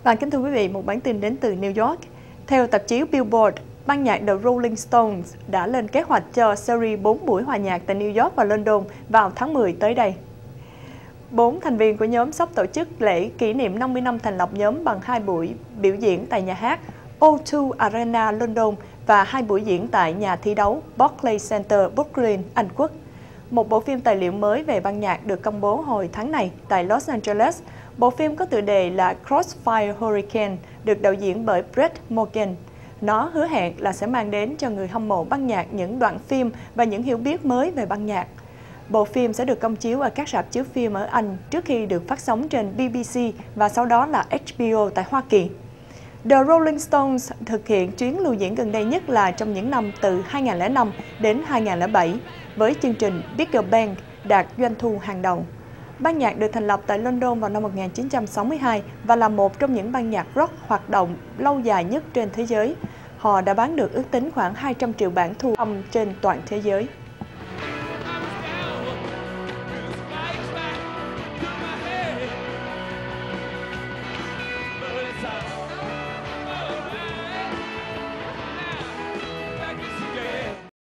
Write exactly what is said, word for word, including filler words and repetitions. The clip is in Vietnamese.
Và kính thưa quý vị, một bản tin đến từ New York. Theo tạp chí Billboard, ban nhạc The Rolling Stones đã lên kế hoạch cho series bốn buổi hòa nhạc tại New York và London vào tháng mười tới đây. Bốn thành viên của nhóm sắp tổ chức lễ kỷ niệm năm mươi năm thành lập nhóm bằng hai buổi biểu diễn tại nhà hát O hai Arena London và hai buổi diễn tại nhà thi đấu Barclays Center Brooklyn, Anh Quốc. Một bộ phim tài liệu mới về ban nhạc được công bố hồi tháng này tại Los Angeles. Bộ phim có tựa đề là Crossfire Hurricane, được đạo diễn bởi Brett Morgen. Nó hứa hẹn là sẽ mang đến cho người hâm mộ ban nhạc những đoạn phim và những hiểu biết mới về ban nhạc. Bộ phim sẽ được công chiếu ở các rạp chiếu phim ở Anh trước khi được phát sóng trên B B C và sau đó là H B O tại Hoa Kỳ. The Rolling Stones thực hiện chuyến lưu diễn gần đây nhất là trong những năm từ hai nghìn không trăm lẻ năm đến hai nghìn không trăm lẻ bảy với chương trình Bigger Bang đạt doanh thu hàng đầu. Ban nhạc được thành lập tại London vào năm một nghìn chín trăm sáu mươi hai và là một trong những ban nhạc rock hoạt động lâu dài nhất trên thế giới. Họ đã bán được ước tính khoảng hai trăm triệu bản thu âm trên toàn thế giới.